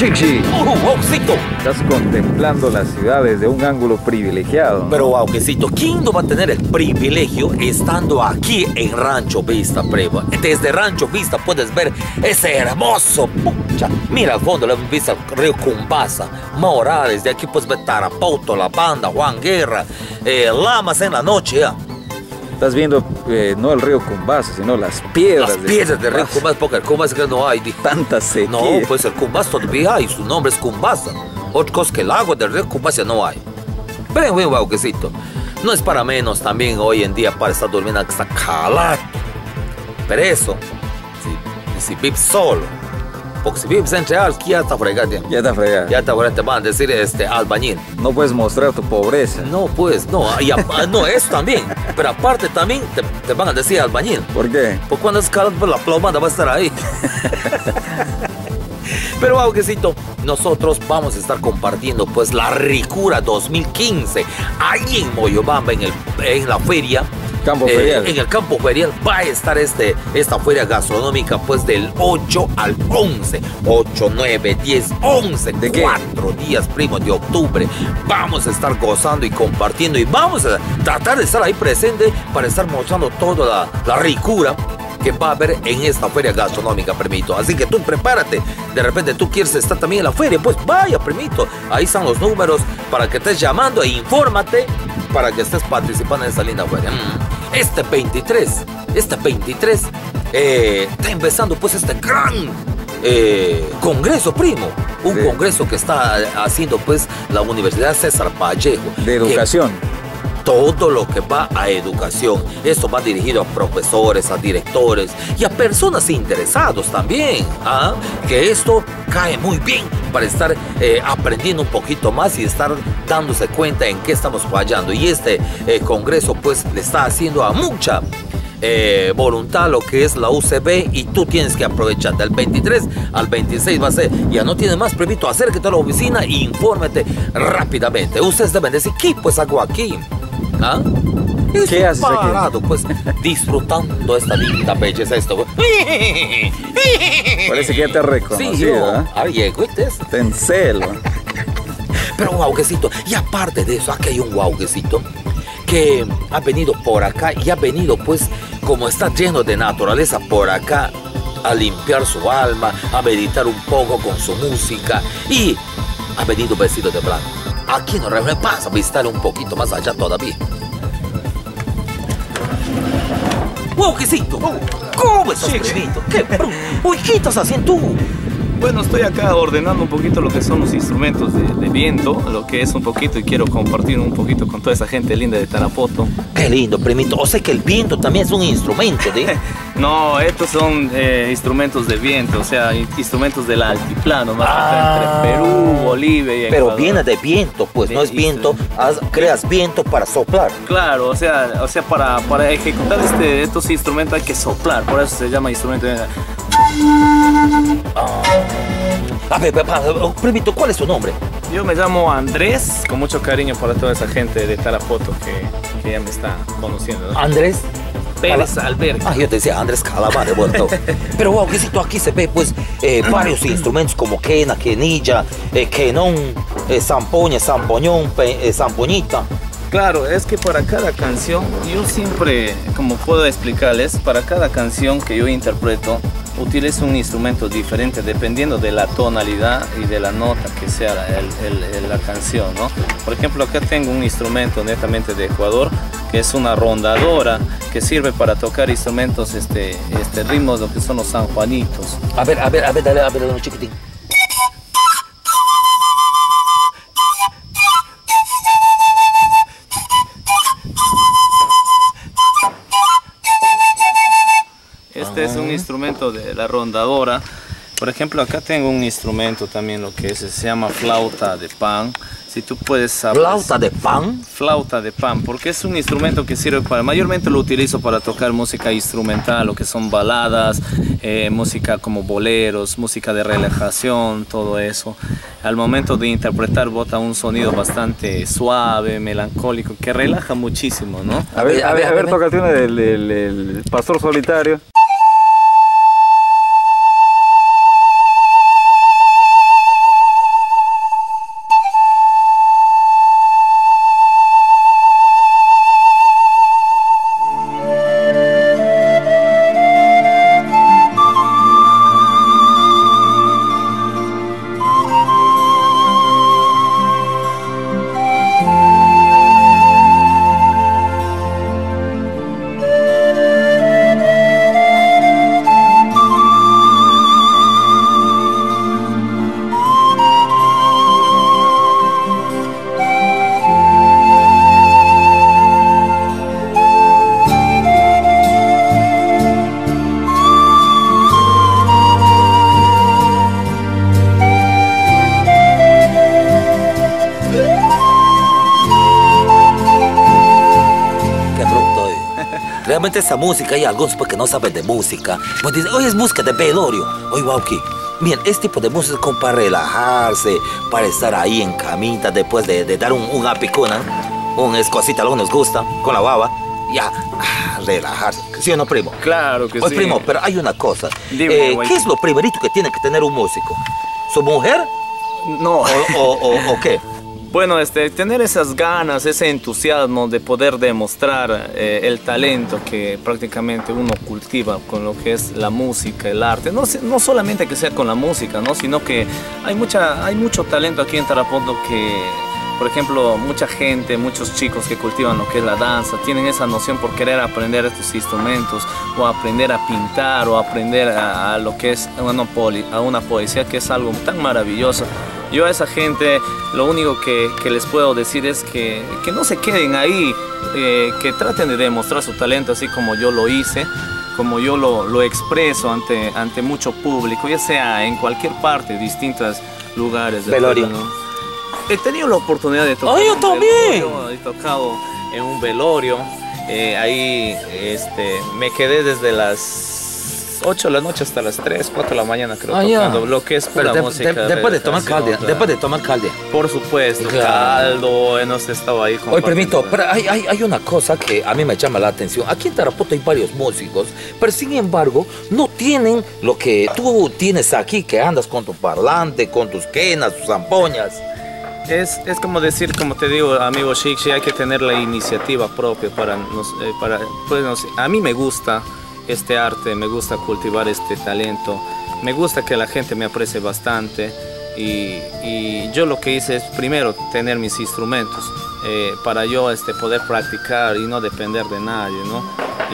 Chichi, Waucito. estás contemplando la ciudad desde un ángulo privilegiado. Pero Wauquecito, ¿quién no va a tener el privilegio estando aquí en Rancho Vista, primo? Desde Rancho Vista puedes ver ese hermoso, pucha, mira al fondo, le vista el río Cumbasa, Morales, de aquí puedes ver Tarapoto, La Banda, Juan Guerra, Lamas en la noche, ¿ya? Estás viendo no el río Cumbasa, sino las piedras. Las piedras del río Cumbasa, porque el Cumbasa que no hay. Tanta sequía. No, pues el Cumbasa todavía hay, su nombre es Cumbasa. Otra cosa que el agua del río Cumbasa no hay. Pero en fin, Wauquecito, no es para menos también hoy en día para estar durmiendo hasta calato. Pero eso, si vives solo, porque si vives entre aquí ya está fregado. Ya está fregado. Ya está fregado, te van a decir albañil. No puedes mostrar tu pobreza. No, pues, no, no, eso también. Pero aparte también te van a decir albañil. ¿Por qué? Porque cuando es calato, pues la plomada va a estar ahí. Pero Wauquecito, nosotros vamos a estar compartiendo pues la Ricura 2015 ahí en Moyobamba, en la feria. Campo ferial. En el campo ferial va a estar esta feria gastronómica pues del 8 al 11. 8, 9, 10, 11. ¿De qué? 4 días, primo, de octubre. Vamos a estar gozando y compartiendo y vamos a tratar de estar ahí presente para estar mostrando toda la ricura que va a haber en esta feria gastronómica, primito. Así que tú prepárate. De repente tú quieres estar también en la feria, pues vaya, primito. Ahí están los números para que estés llamando e infórmate para que estés participando en esta linda feria. Este 23 está empezando pues este gran congreso, primo. Un congreso que está haciendo pues la Universidad César Vallejo. De educación. Todo lo que va a educación. Esto va dirigido a profesores, a directores y a personas interesados también. Que esto cae muy bien para estar aprendiendo un poquito más y estar dándose cuenta en qué estamos fallando. Y este congreso pues le está haciendo a mucha voluntad lo que es la UCB y tú tienes que aprovechar. Del 23 al 26 va a ser. Ya no tienes más, previto. Acércate a la oficina e infórmate rápidamente. Ustedes deben decir, ¿qué pues hago aquí? ¿Qué haces parado, aquí? Pues disfrutando esta linda belleza. Esto. Parece que ya te he reconocido. Sí, yo. Te en celo. Pero Wauquecito, y aparte de eso, aquí hay un Wauquecito que ha venido por acá y ha venido pues como está lleno de naturaleza por acá a limpiar su alma, a meditar un poco con su música y ha venido vestido de blanco. Aquí no pasa a visitar un poquito más allá todavía. Wauquecito, ¿cómo estás, primito? ¿Qué uy, ¿qué estás haciendo tú? Bueno, estoy acá ordenando un poquito lo que son los instrumentos de viento, lo que es un poquito y quiero compartir un poquito con toda esa gente linda de Tarapoto. Qué lindo, primito. O sea que el viento también es un instrumento, ¿de? No, estos son instrumentos de viento, o sea, instrumentos del altiplano, más que acá entre Perú, Bolivia y Pero Ecuador. viene de viento, pues, no es viento, creas viento para soplar. Claro, o sea para ejecutar estos instrumentos hay que soplar, por eso se llama instrumento de... A ver, primito, ¿cuál es su nombre? Yo me llamo Andrés, con mucho cariño para toda esa gente de Tarapoto que ya me está conociendo, ¿no? Andrés Pérez Albergue. Yo te decía Andrés Calamar de vuelta. Pero Wauquecito, aquí se ve pues varios instrumentos como quena, quenilla, quenón, zampoña, zampoñón, zampoñita. Claro, es que para cada canción, yo siempre, como puedo explicarles, para cada canción que yo interpreto, utilizo un instrumento diferente dependiendo de la tonalidad y de la nota que sea la canción, ¿no? Por ejemplo, acá tengo un instrumento netamente de Ecuador, que es una rondadora, que sirve para tocar instrumentos, ritmos, lo que son los sanjuanitos. A ver, dale, chiquitín. Este es un instrumento de la rondadora. Por ejemplo, acá tengo un instrumento también, lo que se llama flauta de pan. Si tú puedes saber... ¿Flauta de pan? Flauta de pan, porque es un instrumento que sirve para... Mayormente lo utilizo para tocar música instrumental, lo que son baladas, música como boleros, música de relajación, todo eso. Al momento de interpretar bota un sonido bastante suave, melancólico, que relaja muchísimo, ¿no? A ver, tócate una del Pastor Solitario. justamente esa música, hay algunos pues, que no saben de música, pues dicen, oye, es música de velorio. Oye, Wauki, miren, este tipo de música es como para relajarse, para estar ahí en camita después de dar un apicuna, un escosita, algo nos gusta, con la baba, ya, relajarse. ¿Sí o no, primo? Claro que Oye, sí. primo, pero hay una cosa. Dime, ¿Qué es lo primerito que tiene que tener un músico? ¿Su mujer? No. ¿O qué? Bueno, tener esas ganas, ese entusiasmo de poder demostrar el talento que prácticamente uno cultiva con lo que es la música, el arte. No solamente que sea con la música, ¿no? Sino que hay mucho talento aquí en Tarapoto que, por ejemplo, mucha gente, muchos chicos que cultivan lo que es la danza, tienen esa noción por querer aprender estos instrumentos o aprender a pintar o aprender a lo que es a una poesía, que es algo tan maravilloso. Yo a esa gente lo único que les puedo decir es que no se queden ahí, que traten de demostrar su talento así como yo lo hice, como yo lo expreso ante mucho público, ya sea en cualquier parte, distintos lugares del Velorio. Perú, ¿no? He tenido la oportunidad de tocar. ¡Oh, yo también! He tocado en un velorio, ahí me quedé desde las 8 de la noche hasta las 3, 4 de la mañana creo, tocando lo que es pura música. Después de tomar calde, después de tomar calde. Por supuesto, Claro. caldo, hemos estado ahí. Oye, permito, pero hay una cosa que a mí me llama la atención. Aquí en Tarapoto hay varios músicos, pero sin embargo no tienen lo que tú tienes aquí, que andas con tu parlante, con tus quenas, tus zampoñas. Es como decir, como te digo, amigo Shikshi, hay que tener la iniciativa propia a mí me gusta este arte, me gusta cultivar este talento, me gusta que la gente me aprecie bastante y yo lo que hice es primero tener mis instrumentos para yo poder practicar y no depender de nadie, ¿no?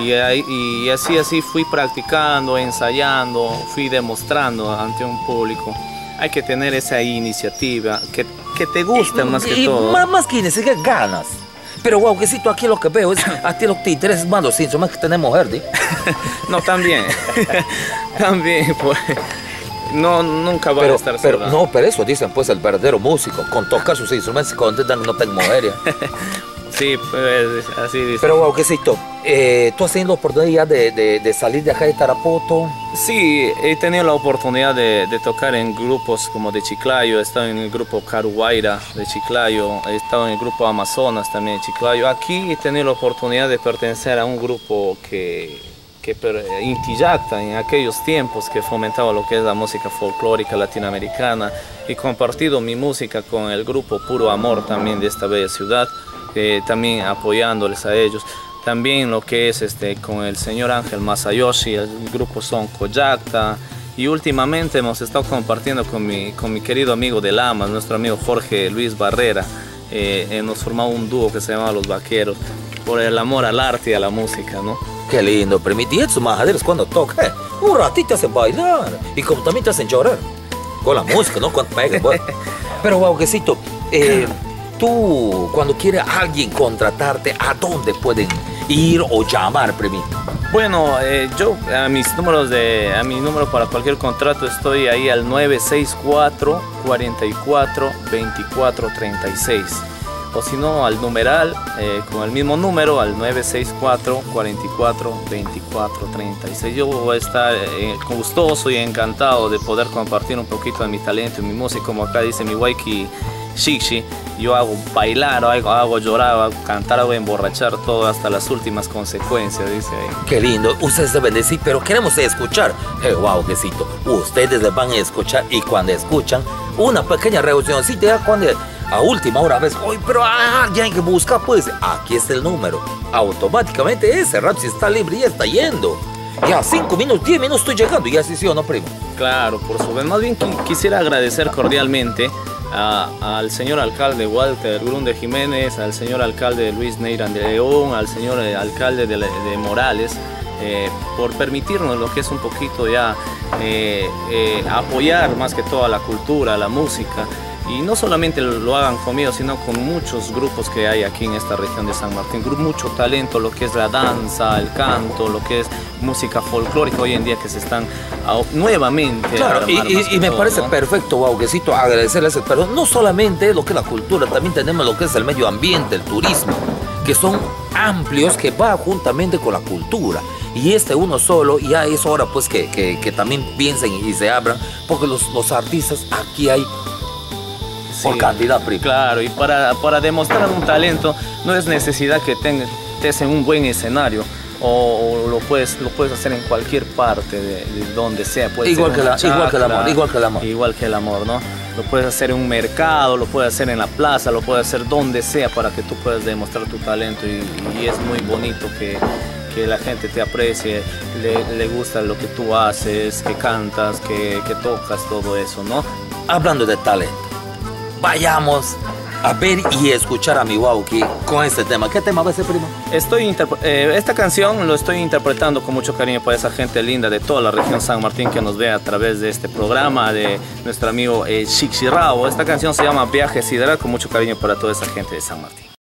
Y así fui practicando, ensayando, fui demostrando ante un público. Hay que tener esa iniciativa que te gusta más que todo. Más que iniciativa, ganas. Pero wow, que si tú aquí lo que veo es a ti lo que te interesa es más los instrumentos que tenemos, Herdy. No, también. También, pues. No, nunca va a estar pero sola. no, pero eso dicen pues el verdadero músico, con tocar sus instrumentos, contentan no tengo mujer. Sí, pues, así dice. Pero wow, quesito, ¿tú has tenido la oportunidad de salir de acá de Tarapoto? Sí, he tenido la oportunidad de tocar en grupos como de Chiclayo, he estado en el grupo Caruaira de Chiclayo, he estado en el grupo Amazonas también de Chiclayo. Aquí he tenido la oportunidad de pertenecer a un grupo que Intiyacta, en aquellos tiempos que fomentaba lo que es la música folclórica latinoamericana, y compartido mi música con el grupo Puro Amor también de esta bella ciudad, también apoyándoles a ellos. También lo que es con el señor Ángel Masayoshi, el grupo Son Koyacta, y últimamente hemos estado compartiendo con mi querido amigo de Lamas, nuestro amigo Jorge Luis Barrera. Hemos formado un dúo que se llama Los Vaqueros, por el amor al arte y a la música, ¿no? Qué lindo, permití esos majaderos cuando tocan. Un ratito te hacen bailar y como también te hacen llorar. Con la música, ¿no? Cuando pegan, bueno. Pero, Guauquecito, tú cuando quiere alguien contratarte, ¿a dónde pueden ir o llamar, Premi? Bueno, yo a mi número para cualquier contrato estoy ahí al 964 44 24 36. O si no, al numeral, con el mismo número, al 964 44 24 36. Yo voy a estar gustoso y encantado de poder compartir un poquito de mi talento y mi música, como acá dice mi Waiki Shikshi. Yo hago bailar, hago llorar, hago cantar, hago emborrachar, todo hasta las últimas consecuencias, dice ahí. Qué lindo, ustedes deben decir, pero queremos escuchar. Guauquecito, ustedes les van a escuchar y cuando escuchan, una pequeña reaccioncita, cuando a última hora ves, oye, pero ya hay que buscar, pues aquí está el número. Automáticamente ese rap si está libre y está yendo. Ya 5 minutos, 10 minutos estoy llegando, y así sí o no, primo. Claro, por supuesto. Más bien quisiera agradecer cordialmente al señor alcalde Walter Grunde Jiménez, al señor alcalde Luis Neiran de León, al señor alcalde de Morales, por permitirnos lo que es un poquito ya apoyar más que todo a la cultura, a la música. Y no solamente lo hagan conmigo, sino con muchos grupos que hay aquí en esta región de San Martín. Mucho talento, lo que es la danza, el canto, lo que es música folclórica hoy en día que se están nuevamente. Claro, y me parece perfecto, Guauquecito, agradecerles, pero no solamente lo que es la cultura, también tenemos lo que es el medio ambiente, el turismo, que son amplios que va juntamente con la cultura. Y este uno solo ya es hora pues que también piensen y se abran, porque los artistas aquí hay por Sí, cantidad, primo. claro, y para demostrar un talento no es necesidad que estés en un buen escenario. O lo puedes hacer en cualquier parte de donde sea. Puede Igual ser que una igual que el amor, chacra, igual que el amor. igual que el amor, ¿no? Lo puedes hacer en un mercado, lo puedes hacer en la plaza, lo puedes hacer donde sea para que tú puedas demostrar tu talento y es muy bonito que la gente te aprecie, le gusta lo que tú haces, que cantas, que tocas, todo eso, ¿no? Hablando de talento, vayamos a ver y escuchar a Milwaukee con este tema. ¿Qué tema va a ser, primo? Esta canción lo estoy interpretando con mucho cariño para esa gente linda de toda la región San Martín que nos ve a través de este programa, de nuestro amigo Chixirrao. Esta canción se llama Viaje Sideral, con mucho cariño para toda esa gente de San Martín.